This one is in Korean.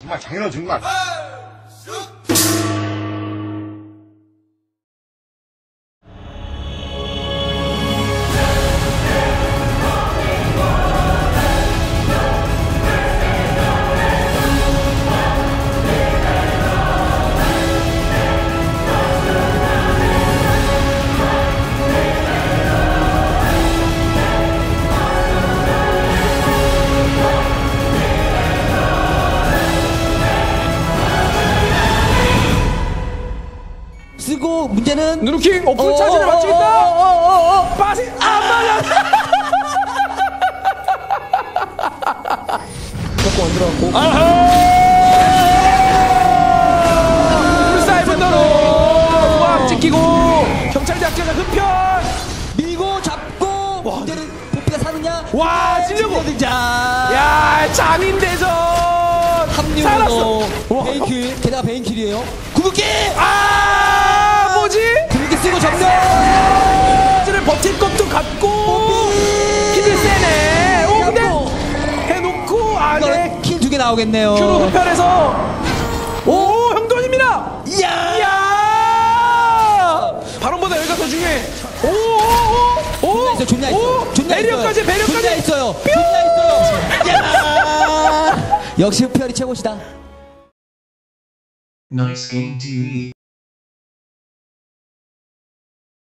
정말 장인어른 정말. 쓰고 문제는 누누킹 오픈 차지를 맞추겠다. 빠시 안 맞아. 조금 안 들어갔고. 사이버너로 꽉 찍히고 경찰대 학교가 흡편 밀고 잡고 문제는 보피가 사느냐? 와 찔려고 등장. 야 장인대전 합류로 베인킬 게다가 베인킬이에요. 구급기 아 뭐지? 구급기 쓰고 정면 를 버틸 것도 같고 힘이 세네. 오 근데 해놓고 안에 킬 2개 나오겠네요. 큐로 흡편해서 오 형돈입니다. 이야 발언보다 여기가 더 중요해. 오오오오 존나 있어. 존나 배려까지 존나 배려까지 있어요. 존나 있어요. 야! 역시 흡혈이 최고시다. Nice game TV.